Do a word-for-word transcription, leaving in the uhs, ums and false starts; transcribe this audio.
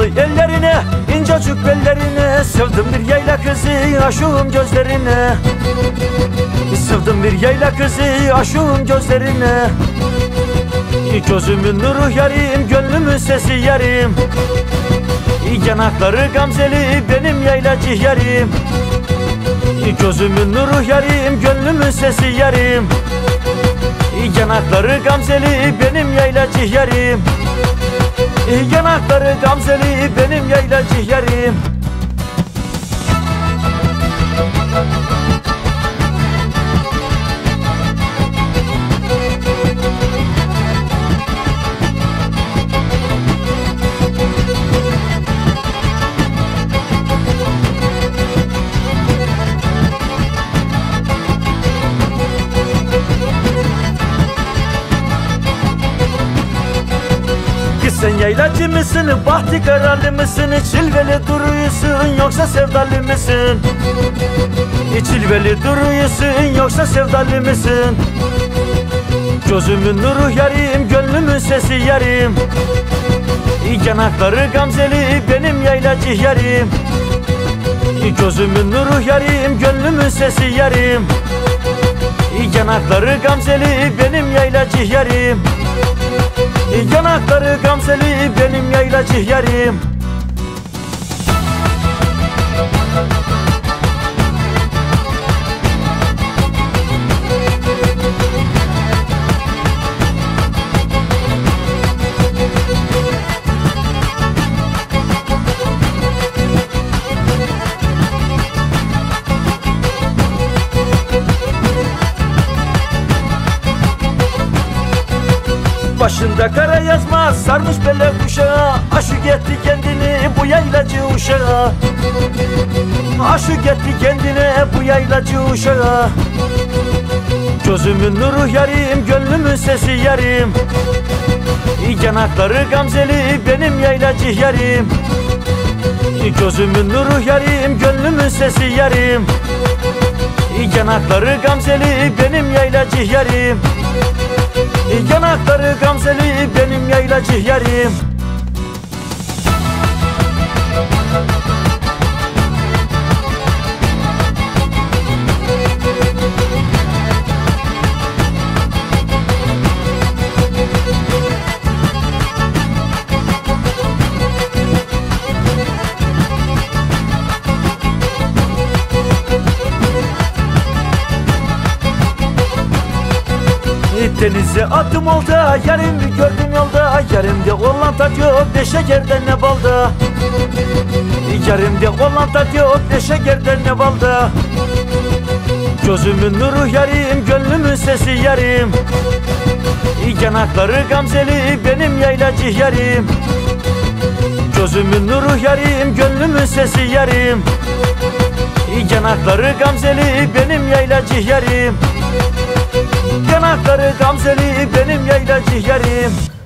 ellerine, incecik bellerine, sevdim bir yayla kızı aşığım gözlerine. Sevdim bir yayla kızı aşığım gözlerine. Gözümün nuru yarim, gönlümün sesi yarim. Yanakları gamzeli benim yaylacı yarim. Gözümün nuru yarim, gönlümün sesi yarim. Yanakları gamzeli benim yaylacı yarim. Yanakları gamzeli benim yaylacı yarim. Sen yaylacı mısın, bahtı kararlı mısın, çilveli duruyorsun yoksa sevdalı mısın? Çilveli duruyorsun yoksa sevdalı mısın? Gözümün nuru yarim, gönlümün sesi yarim. Yanakları gamzeli benim yaylacı yarim. Gözümün nuru yarim, gönlümün sesi yarim. Yanakları gamzeli benim yaylacı yarim. Yanakları gamzeli benim yaylacı yarim. Başında kara yazma sarmış bele kuşağı, aşık etti kendini bu yaylacı uşağı. Aşık etti kendine bu yaylacı uşağı. Gözümün nuru yarim, gönlümün sesi yarim. Yanakları gamzeli benim yaylacı yarim. Gözümün nuru yarim, gönlümün sesi yarim. Yanakları gamzeli benim yaylacı yarim. Yanakları gamzeli benim yaylacı yarim. Denize attım olta, yarimi gördüm yolda. Yarimde olan tat yok, ne şekerden ne balda. Yarimde olan tat yok, ne şekerden ne balda. Gözümün nuru yarim, gönlümün sesi yarim. Yanakları gamzeli benim yaylacı yarim. Gözümün nuru yarim, gönlümün sesi yarim. Yanakları gamzeli benim yaylacı yarim. Yanakları gamzeli benim yaylacı yarim.